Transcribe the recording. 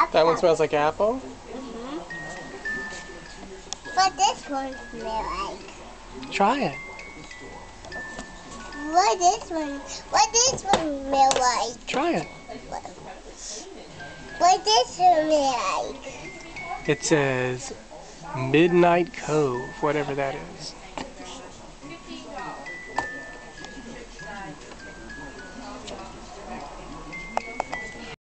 That one smells like apple? What this one smell like? Try it. What this one smell like? Try it. What this smell like? It says Midnight Cove, whatever that is.